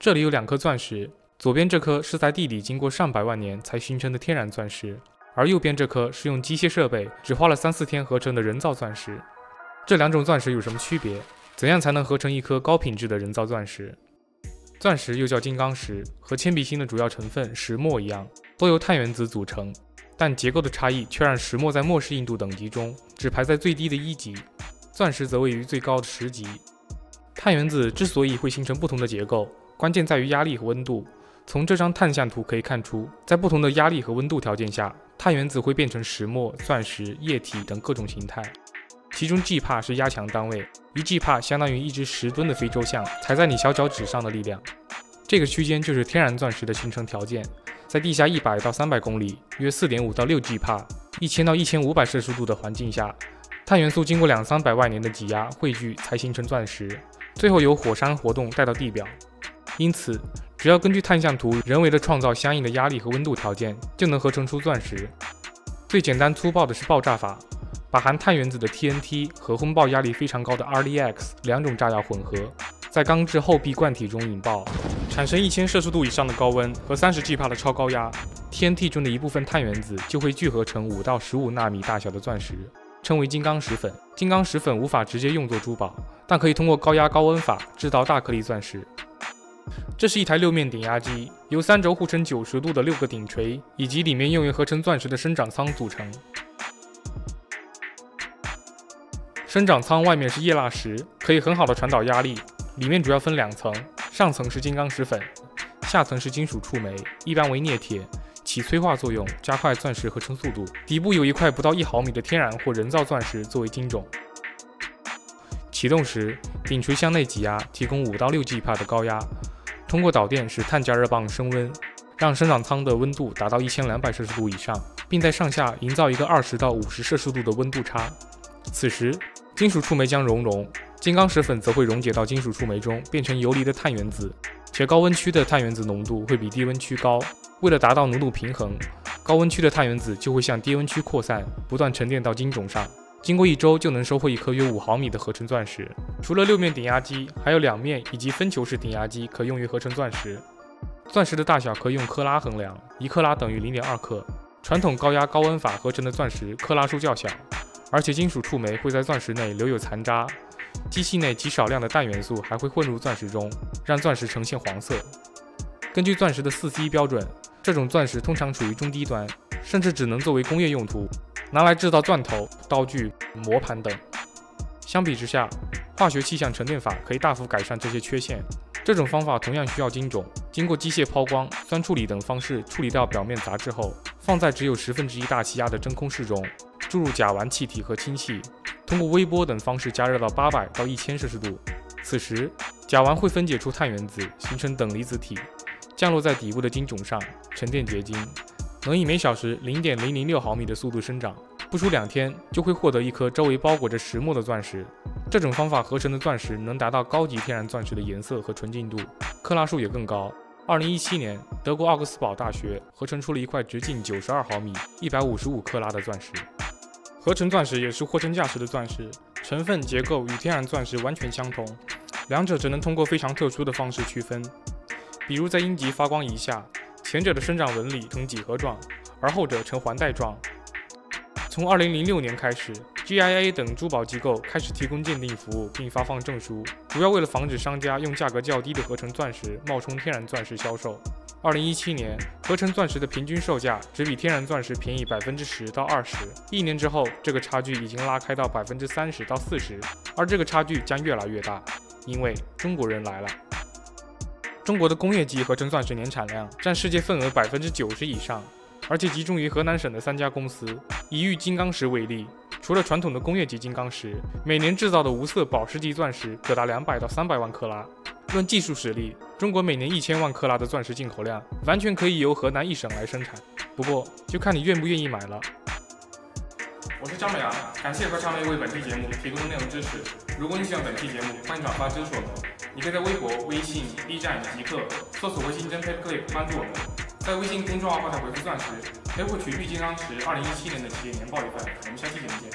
这里有2颗钻石，左边这颗是在地里经过上百万年才形成的天然钻石，而右边这颗是用机械设备只花了3-4天合成的人造钻石。这2种钻石有什么区别？怎样才能合成一颗高品质的人造钻石？钻石又叫金刚石，和铅笔芯的主要成分石墨一样，都由碳原子组成，但结构的差异却让石墨在末世硬度等级中只排在最低的1级，钻石则位于最高的10级。碳原子之所以会形成不同的结构，关键在于压力和温度。从这张碳像图可以看出，在不同的压力和温度条件下，碳原子会变成石墨、钻石、液体等各种形态。其中 G 帕是压强单位，1 G 帕相当于1只10吨的非洲象踩在你小脚趾上的力量。这个区间就是天然钻石的形成条件，在地下100到300公里（约 4.5到6 G 帕）、1000到1500摄氏度的环境下，碳元素经过200-300万年的挤压汇聚才形成钻石，最后由火山活动带到地表。因此，只要根据碳像图人为的创造相应的压力和温度条件，就能合成出钻石。最简单粗暴的是爆炸法，把含碳原子的 TNT 和轰爆压力非常高的 RDX 2种炸药混合，在钢制厚壁罐体中引爆，产生1000摄氏度以上的高温和30 G 帕的超高压。TNT 中的一部分碳原子就会聚合成5到15纳米大小的钻石，称为金刚石粉。金刚石粉无法直接用作珠宝，但可以通过高压高温法制造大颗粒钻石。这是一台6面顶压机，由3轴互成90度的6个顶锤以及里面用于合成钻石的生长舱组成。生长舱外面是液蜡石，可以很好的传导压力。里面主要分2层，上层是金刚石粉，下层是金属触媒，一般为镍铁，起催化作用，加快钻石合成速度。底部有一块不到1毫米的天然或人造钻石作为晶种。启动时，顶锤向内挤压，提供5到6 G 帕的高压，通过导电使碳加热棒升温，让生长舱的温度达到1200摄氏度以上，并在上下营造一个20到50摄氏度的温度差。此时，金属触媒将熔，金刚石粉则会溶解到金属触媒中，变成游离的碳原子，且高温区的碳原子浓度会比低温区高。为了达到浓度平衡，高温区的碳原子就会向低温区扩散，不断沉淀到晶种上。经过1周就能收获一颗约5毫米的合成钻石。除了6面顶压机，还有2面以及分球式顶压机可用于合成钻石。钻石的大小可以用克拉衡量，1克拉等于0.2克。传统高压高温法合成的钻石克拉数较小，而且金属触媒会在钻石内留有残渣，机器内极少量的氮元素还会混入钻石中，让钻石呈现黄色。根据钻石的4C 标准，这种钻石通常处于中低端，甚至只能作为工业用途，拿来制造钻头、刀具、磨盘等。相比之下，化学气象沉淀法可以大幅改善这些缺陷。这种方法同样需要晶种，经过机械抛光、酸处理等方式处理掉表面杂质后，放在只有1/10大气压的真空室中，注入甲烷气体和氢气，通过微波等方式加热到800到1000摄氏度。此时，甲烷会分解出碳原子，形成等离子体，降落在底部的晶种上，沉淀结晶，能以每小时0.006毫米的速度生长。不出2天，就会获得一颗周围包裹着石墨的钻石。这种方法合成的钻石能达到高级天然钻石的颜色和纯净度，克拉数也更高。2017年，德国奥克斯堡大学合成出了一块直径92毫米、155克拉的钻石。合成钻石也是货真价实的钻石，成分结构与天然钻石完全相同，两者只能通过非常特殊的方式区分，比如在阴极发光仪下，前者的生长纹理呈几何状，而后者呈环带状。从2006年开始， GIA 等珠宝机构开始提供鉴定服务并发放证书，主要为了防止商家用价格较低的合成钻石冒充天然钻石销售。2017年，合成钻石的平均售价只比天然钻石便宜10%到20%，1年之后，这个差距已经拉开到30%到40%，而这个差距将越来越大，因为中国人来了。中国的工业级合成钻石年产量占世界份额90%以上，而且集中于河南省的3家公司。以玉金刚石为例，除了传统的工业级金刚石，每年制造的无色宝石级钻石可达200到300万克拉。论技术实力，中国每年1000万克拉的钻石进口量，完全可以由河南一省来生产。不过，就看你愿不愿意买了。我是张美阳，感谢合唱类为本期节目提供的内容支持。如果你喜欢本期节目，欢迎转发支持我们。你可以在微博、微信、B 站、极客搜索微信真 Paperclip 关注我们。在微信公众号后台回复钻石，可以获取玉金刚石2017年的企业年报一份。我们下期节目见。